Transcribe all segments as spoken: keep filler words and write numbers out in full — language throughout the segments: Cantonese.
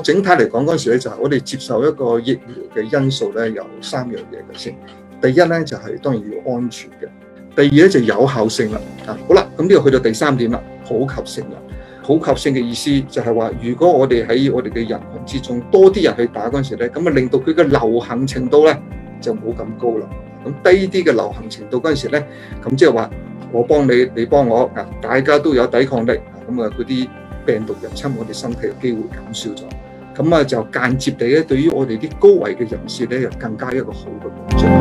整體嚟講嗰陣時咧，就係我哋接受一個疫苗嘅因素咧，有三樣嘢嘅先。第一咧就係、是、當然要安全嘅，第二咧就是、有效性啦。啊，好啦，咁呢個去到第三點啦，普及性啦。普及性嘅意思就係話，如果我哋喺我哋嘅人群之中多啲人去打嗰陣時咧，咁啊令到佢嘅流行程度咧就冇咁高啦。咁低啲嘅流行程度嗰陣時咧，咁即係話我幫你，你幫我啊，大家都有抵抗力，咁啊嗰啲病毒入侵我哋身體嘅機會減少咗，咁啊就間接地咧對於我哋啲高危嘅人士咧，又更加一個好嘅保障。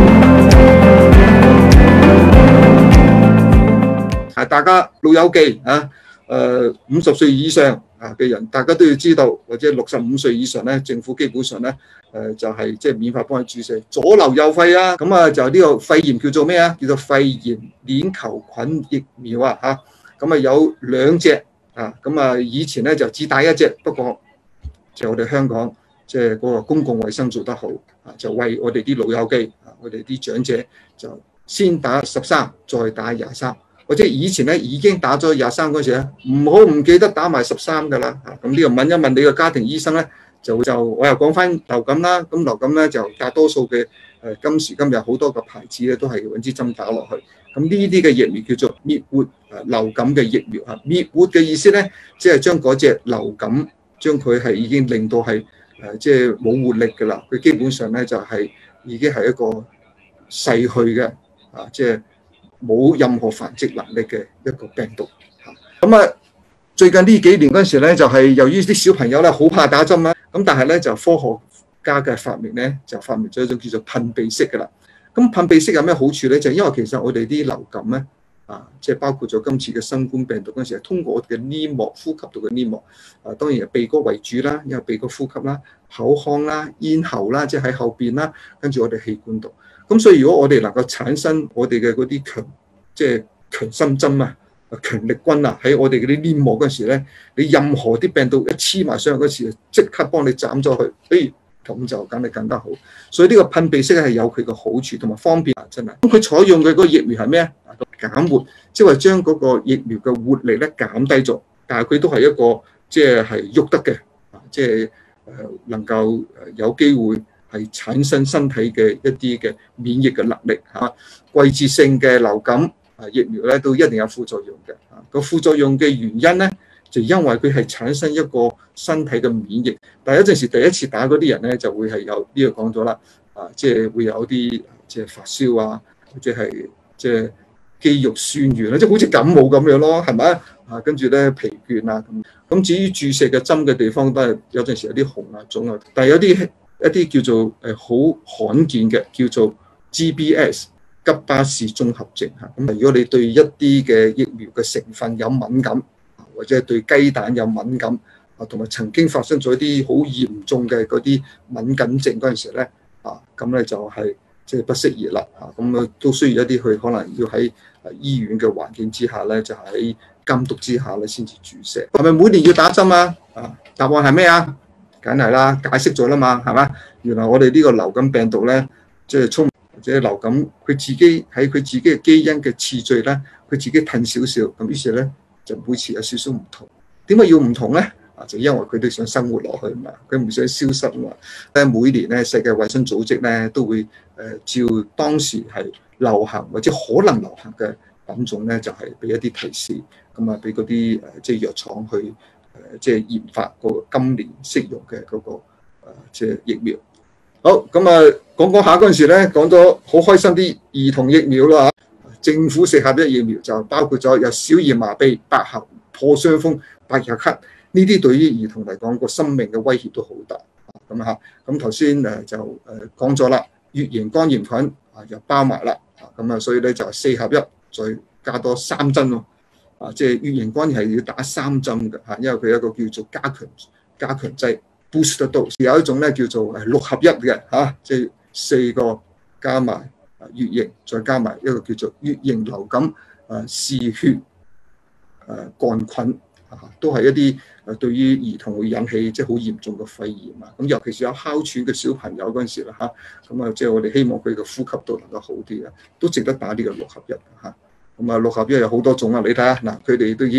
啊，大家老友記啊！誒五十歲以上啊嘅人，大家都要知道，或者六十五歲以上咧，政府基本上咧誒、呃、就係即係免費幫佢注射左流右肺啊，咁啊就呢個肺炎叫做咩啊？叫做肺炎鏈球菌疫苗啊嚇，咁啊有兩隻啊，咁啊以前咧就只打一隻，不過就我哋香港即係嗰個公共衛生做得好啊，就為我哋啲老友記啊，我哋啲長者就先打十三，再打廿三。或者以前咧已經打咗廿三嗰時咧，唔好唔記得打埋十三㗎啦。咁呢個問一問你個家庭醫生咧，就就我又講翻流感啦。咁流感咧就大多數嘅誒今時今日好多個牌子咧都係揾支針打落去。咁呢啲嘅疫苗叫做滅活誒流感嘅疫苗嚇。滅活嘅意思咧，即係將嗰隻流感將佢係已經令到係誒即係冇活力㗎啦。佢基本上咧就係已經係一個逝去嘅啊，即係冇任何繁殖能力嘅一個病毒嚇。咁啊，最近呢幾年嗰陣時咧，就係由於啲小朋友咧好怕打針啦，咁但係咧就科學家嘅發明咧，就發明咗一種叫做噴鼻式嘅啦。咁噴鼻式有咩好處咧？就係因為其實我哋啲流感咧啊，即係包括咗今次嘅新冠病毒嗰陣時，係通過我哋嘅黏膜呼吸道嘅黏膜啊，當然係鼻哥為主啦，因為鼻哥呼吸啦、口腔啦、咽喉啦，即係喺後邊啦，跟住我哋氣管度。咁所以如果我哋能夠產生我哋嘅嗰啲強，即係強心針啊、強力軍啊，喺我哋嗰啲黏膜嗰時咧，你任何啲病毒一黐埋上去嗰時，即刻幫你斬咗佢，誒咁就梗係更加好。所以呢個噴鼻式係有佢嘅好處同埋方便啊，真係。咁佢採用嘅嗰個疫苗係咩啊？減活，即係話將嗰個疫苗嘅活力咧減低咗，但係佢都係一個即係係喐得嘅，即係誒能夠誒有機會係產生身體嘅一啲嘅免疫嘅能力嚇。季節性嘅流感啊疫苗咧都一定有副作用嘅，啊個副作用嘅原因咧就因為佢係產生一個身體嘅免疫，但係有陣時第一次打嗰啲人咧就會係有呢個講咗啦，啊即係會有啲即係發燒啊，或者係即係肌肉酸軟啦，即係好似感冒咁樣咯，係咪啊？跟住咧疲倦啊咁。咁至於注射嘅針嘅地方都係有陣時有啲紅啊腫啊，但係有啲一啲叫做誒好罕見嘅叫做 G B S 吉巴氏綜合症嚇。咁如果你對一啲嘅疫苗嘅成分有敏感，或者對雞蛋有敏感啊，同埋曾經發生咗一啲好嚴重嘅嗰啲敏感症嗰陣時咧啊，咁咧就係即係不適宜啦啊。咁啊都需要一啲去可能要喺醫院嘅環境之下咧，就喺監督之下咧先至注射。係咪每年要打針啊？啊，答案係咩啊？梗係啦，解釋咗啦嘛，係嘛？原來我哋呢個流感病毒咧，即係聰明或者流感，佢自己喺佢自己嘅基因嘅次序咧，佢自己褪少少，咁於是咧就每次有少少唔同。點解要唔同咧？啊，就因為佢哋想生活落去嘛，佢唔想消失嘛。咧每年咧，世界衛生組織咧都會誒照當時係流行或者可能流行嘅品種咧，就係俾一啲提示，咁啊俾嗰啲誒即係藥廠去。誒即係研發嗰個今年適用嘅嗰個誒即係疫苗。好，咁啊講講下嗰陣時咧，講咗好開心啲兒童疫苗啦嚇。政府四合一疫苗就包括咗有小兒麻痹、白喉、破傷風、百日咳，呢啲對於兒童嚟講個生命嘅威脅都好大。咁嚇，咁頭先誒就誒講咗啦，乙型肝炎菌啊又包埋啦。咁啊，所以咧就四合一，再加多三針喎。啊，即係乙型肝炎係要打三針嘅嚇，因為佢有一個叫做加強加強劑 booster dose， 有一種咧叫做六合一嘅嚇，即係四個加埋乙型，再加埋一個叫做乙型流感啊嗜血誒桿菌啊，都係一啲誒對於兒童會引起即係好嚴重嘅肺炎啊。咁尤其是有哮喘嘅小朋友嗰陣時啦嚇，咁啊即係我哋希望佢嘅呼吸道能夠好啲啊，都值得打呢個六合一嚇。咁啊，六合一有好多種啊！你睇下嗱，佢哋都已經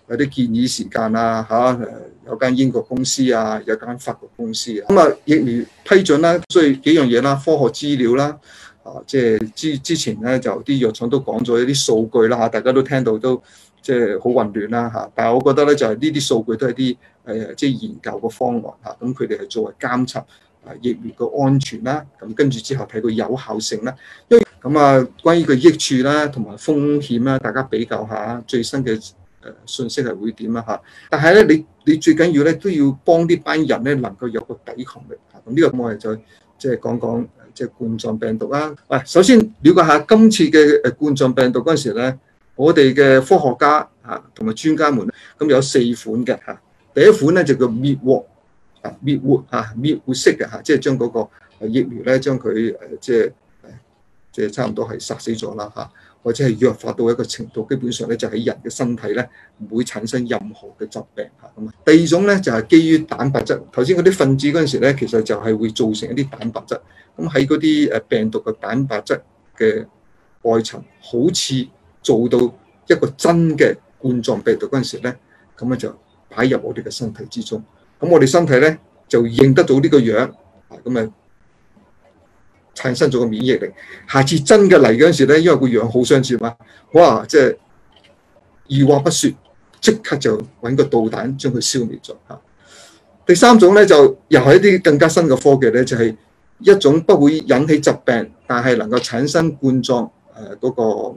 有啲建議時間啊嚇，誒有間英國公司啊，有間法國公司啊，咁啊疫苗批准啦，所以幾樣嘢啦，科學資料啦，啊即係之之前咧就啲藥廠都講咗一啲數據啦嚇，大家都聽到都即係好混亂啦嚇，但係我覺得咧就係呢啲數據都係啲誒即係研究嘅方案嚇，咁佢哋係作為監測啊疫苗嘅安全啦，咁跟住之後睇佢有效性啦，因為咁啊關於個益處啦同埋風險啦，大家比較下最新嘅誒信息係會點啊嚇，但係咧你你最緊要咧都要幫呢班人咧能夠有個抵抗力嚇，咁呢個我哋就即係講講即係冠狀病毒啦。喂，首先了解下今次嘅誒冠狀病毒嗰陣時咧，我哋嘅科學家嚇同埋專家們咧，咁有四款嘅嚇，第一款咧就叫滅活。啊滅活啊滅活式嘅嚇，即係將嗰個疫苗咧，將佢誒即係即係差唔多係殺死咗啦嚇，或者係弱化到一個程度，基本上咧就喺人嘅身體咧唔會產生任何嘅疾病嚇咁啊。第二種咧就係基於蛋白質，頭先嗰啲分子嗰陣時咧，其實就係會造成一啲蛋白質，咁喺嗰啲誒病毒嘅蛋白質嘅外層，好似做到一個真嘅冠狀病毒嗰陣時咧，咁咧就擺入我哋嘅身體之中。咁我哋身體咧就認得到呢個樣，咁啊產生咗個免疫力。下次真嘅嚟嗰陣時咧，因為個樣好相似嘛，哇！即係二話不説，即刻就揾個導彈將佢消滅咗嚇。第三種咧就又係一啲更加新嘅科技咧，就係一種不會引起疾病，但係能夠產生冠狀誒嗰個。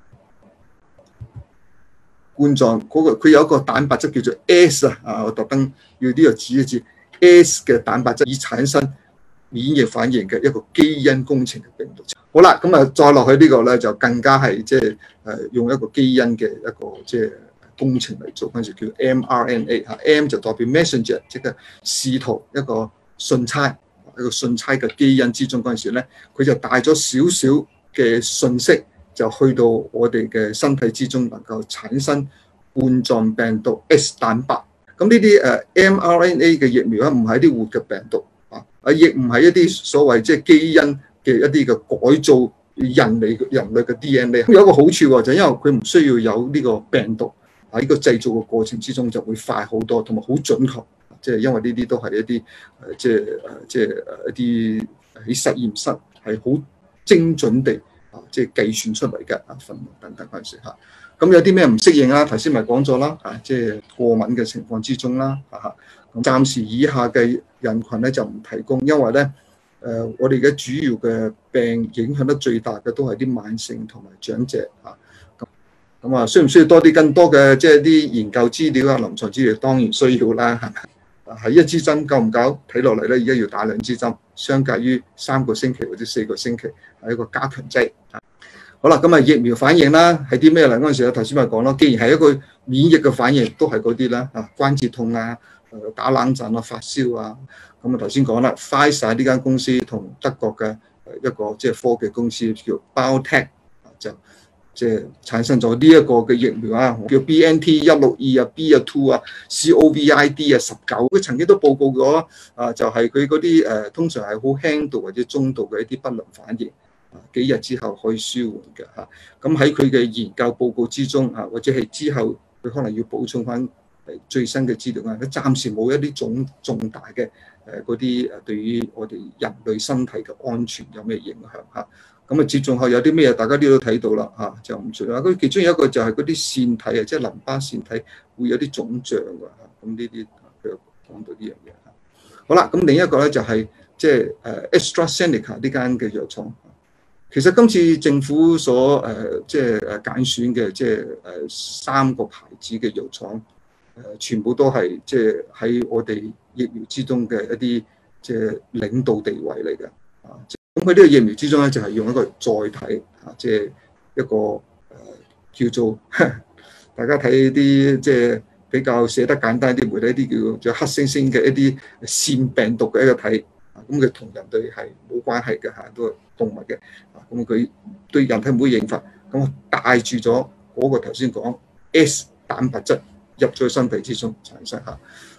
冠狀嗰個佢有一個蛋白質叫做 S 啊，啊我特登要呢個指一指 S 嘅蛋白質，以產生免疫反應嘅一個基因工程嘅病毒。好啦，咁啊再落去呢個咧就更加係即係誒用一個基因嘅一個即係工程嚟做，嗰陣時叫 mRNA 嚇 ，M 就代表 messenger，即係使徒一個信差，一個信差嘅基因之中嗰陣時咧，佢就帶咗少少嘅信息。就去到我哋嘅身體之中，能夠產生冠狀病毒 S 蛋白。咁呢啲誒 mRNA 嘅疫苗咧，唔係一啲活嘅病毒啊，啊亦唔係一啲所謂即係基因嘅一啲嘅改造人類人類嘅 D N A。有一個好處喎，就因為佢唔需要有呢個病毒喺呢個製造嘅過程之中就會快好多，同埋好準確。即係因為呢啲都係一啲誒即係誒即係誒一啲喺實驗室係好精準地。啊，即係計算出嚟嘅啊，分母等等嗰陣時嚇，咁有啲咩唔適應啊？頭先咪講咗啦，啊，即係過敏嘅情況之中啦，嚇。咁暫時以下嘅人群咧就唔提供，因為咧誒、呃，我哋嘅主要嘅病影響得最大嘅都係啲慢性同埋長者嚇。咁咁啊，需唔需要多啲更多嘅即係啲研究資料啊、臨床資料？當然需要啦，係咪？係一支針夠唔夠？睇落嚟咧，而家要打兩支針，相隔於三個星期或者四個星期，係一個加強劑。好啦，咁啊疫苗反應啦，係啲咩嚟？嗰陣時咧，頭先咪講咯，既然係一個免疫嘅反應，都係嗰啲啦，啊關節痛啊，誒打冷震啊，發燒啊，咁啊頭先講啦 ，Pfizer 呢間公司同德國嘅一個即係科技公司叫 BioNTech 就。即係產生咗呢一個嘅疫苗啊，叫 B N T 一六二啊、B 啊 two 啊、C O V I D 啊十九，佢曾經都報告咗啊，就係佢嗰啲誒通常係好輕度或者中度嘅一啲不良反應，啊幾日之後可以舒緩嘅嚇。咁喺佢嘅研究報告之中啊，或者係之後佢可能要補充翻誒最新嘅資料啊，佢暫時冇一啲重重大嘅誒嗰啲誒對於我哋人類身體嘅安全有咩影響嚇。咁啊，接種後有啲咩？大家都睇到啦嚇，就唔除啦。佢其中有一個就係嗰啲腺體啊，即係淋巴腺體會有啲腫脹㗎嚇。咁呢啲佢又講到呢樣嘢嚇。好啦，咁另一個咧就係即係誒 AstraZeneca 呢間嘅藥廠。其實今次政府所誒即係誒揀選嘅即係誒三個牌子嘅藥廠，誒全部都係即係喺我哋疫苗之中嘅一啲即係領導地位嚟嘅啊。咁佢呢個疫苗之中咧，就係用一個載體啊，即係一個誒叫做大家睇啲即係比較寫得簡單啲媒體，一啲叫做黑猩猩嘅一啲腺病毒嘅一個體啊。咁佢同人類係冇關係嘅嚇，都係動物嘅啊。咁佢對人體唔會引發，咁帶住咗嗰個頭先講 S 蛋白質入咗身體之中產生嚇。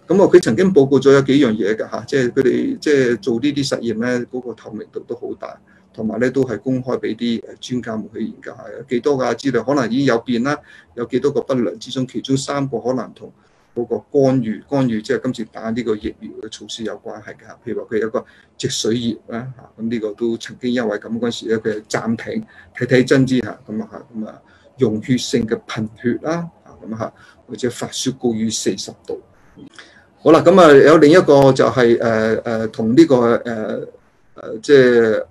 咁啊，佢曾經報告咗有幾樣嘢㗎嚇，即係佢哋即係做呢啲實驗咧，嗰、那個透明度都好大，同埋咧都係公開俾啲誒專家們去研究下，有幾多㗎資料可能已經有變啦，有幾多個不良之中，其中三個可能同嗰個干預干預即係今次打呢個疫苗嘅措施有關係嘅嚇，譬如話佢有個脊髓炎啦嚇，咁呢個都曾經因為咁嗰陣時咧，佢暫停睇睇真知嚇，咁啊嚇，咁啊溶血性嘅貧血啦嚇，咁嚇或者發燒高於四十度。好啦，咁啊有另一個就係誒誒同呢個誒誒、呃、即係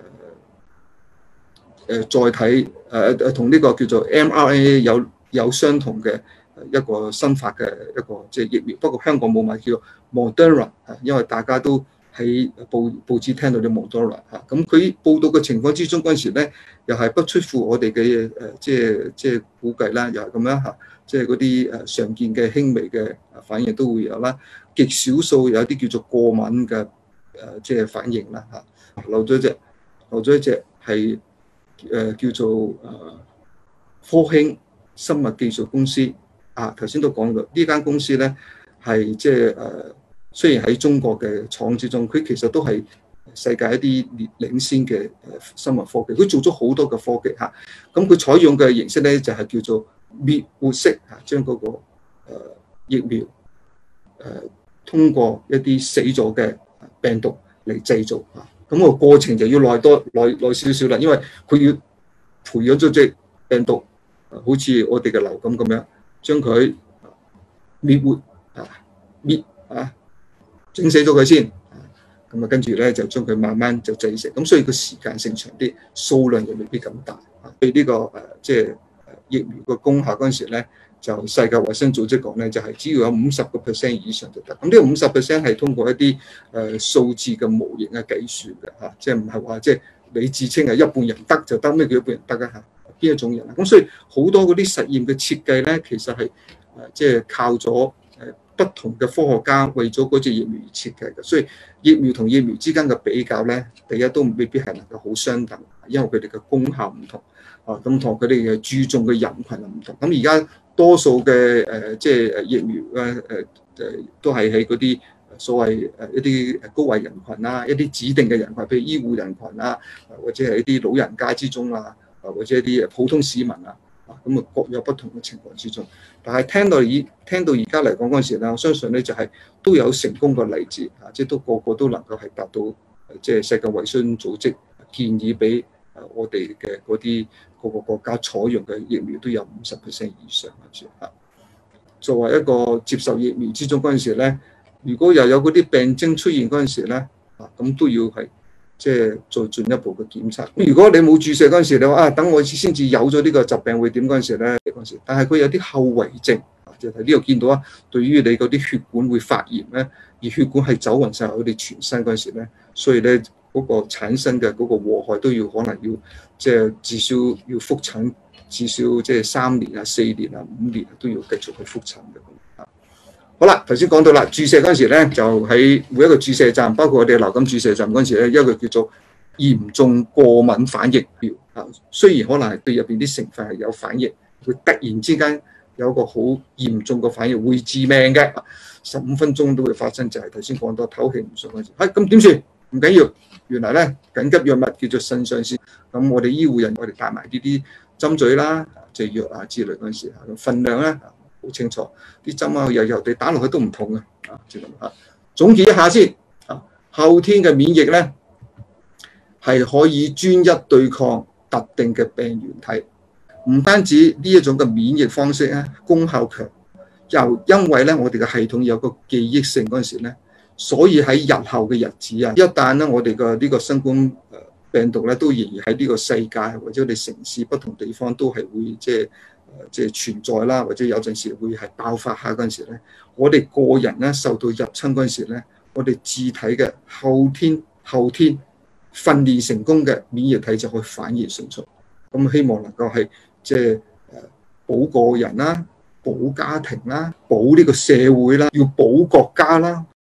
誒誒載體誒誒同呢個叫做 M R N A 有有相同嘅一個新發嘅一個即係疫苗，不過香港冇買，叫 Moderna 啊，因為大家都喺報報紙聽到啲 Moderna 嚇，咁佢報道嘅情況之中嗰陣時咧，又係不出乎我哋嘅誒即係即係估計啦，又係咁樣嚇。即係嗰啲誒常見嘅輕微嘅反應都會有啦，極少數有啲叫做過敏嘅誒即係反應啦嚇。漏咗一隻，漏咗一隻係誒叫做誒科興生物技術公司啊，頭先都講過呢間公司咧係即係誒雖然喺中國嘅廠之中，佢其實都係世界一啲領先嘅誒生物科技，佢做咗好多嘅科技嚇。咁佢採用嘅形式咧就係叫做滅活式嚇，將嗰個誒疫苗誒通過一啲死咗嘅病毒嚟製造嚇，咁個過程就要耐多耐耐少少啦，因為佢要培養咗隻病毒，好似我哋嘅流感咁樣，將佢滅活啊滅啊整死咗佢先，咁啊跟住咧就將佢慢慢就製成，咁所以個時間性長啲，數量又未必咁大啊。對呢個誒即係疫苗個功效嗰陣時咧，就世界衞生組織講咧，就係、是、只要有五十個 percent 以上就得。咁呢個五十 percent 係通過一啲誒、呃、數字嘅模型嘅計算嘅嚇，即係唔係話即係你自稱係一半人得就得，咩叫一半人得啊嚇？邊一種人啊？咁所以好多嗰啲實驗嘅設計咧，其實係誒即係靠咗誒不同嘅科學家為咗嗰隻疫苗而設計嘅。所以疫苗同疫苗之間嘅比較咧，第一都未必係能夠好相等，因為佢哋嘅功效唔同。啊，咁同佢哋嘅注重嘅人群又唔同。咁而家多數嘅誒，即係誒疫苗咧，誒誒都係喺嗰啲所謂誒一啲高危人群啦，一啲指定嘅人群，譬如醫護人群啦，或者係一啲老人家之中啊，或者一啲普通市民啊，啊咁啊各有不同嘅情況之中。但係聽到以聽到而家嚟講嗰陣時咧，我相信咧就係都有成功嘅例子啊，即係都個個都能夠係達到即係世界衞生組織建議俾我哋嘅嗰啲各個國家採用嘅疫苗都有五十 percent 以上嘅。作為一個接受疫苗之中嗰陣時咧，如果又有嗰啲病徵出現嗰陣時咧，啊咁都要係即係再進一步嘅檢查。如果你冇注射嗰陣時，你話啊等我先至有咗呢個疾病會點嗰陣時咧嗰陣時，但係佢有啲後遺症，就係呢度見到啊，對於你嗰啲血管會發炎咧，而血管係走勻晒我哋全身嗰陣時咧，所以咧。嗰個產生嘅嗰個禍害都要可能要即係至少要覆診，至少即係三年啊、四年啊、五年都要繼續去覆診嘅。好啦，頭先講到啦，注射嗰陣時咧，就喺每一個注射站，包括我哋流感注射站嗰陣時咧，一個叫做嚴重過敏反應表啊。雖然可能係對入邊啲成分係有反應，會突然之間有一個好嚴重嘅反應，會致命嘅，十五分鐘都會發生，就係頭先講到唞氣唔順嗰陣時。係咁點算？唔緊要，原來咧緊急藥物叫做腎上腺，咁我哋醫護人我哋帶埋呢啲針嘴啦、即係藥啊之類嗰陣時，份量咧好清楚，啲針啊油油地打落去都唔痛嘅，啊，即係咁啊。總結一下先，啊，後天嘅免疫咧係可以專一對抗特定嘅病原體，唔單止呢一種嘅免疫方式咧功效強，又因為咧我哋嘅系統有個記憶性嗰陣時咧。所以喺日後嘅日子啊，一旦咧我哋嘅呢個新冠病毒咧都仍然喺呢個世界或者我哋城市不同地方都係會即係即係存在啦，或者有陣時會係爆發下嗰陣時咧，我哋個人咧受到入侵嗰陣時咧，我哋自體嘅後天後天訓練成功嘅免疫體就可以反應迅速。咁希望能夠係即係誒保個人啦、保家庭啦、保呢個社會啦、要保國家啦。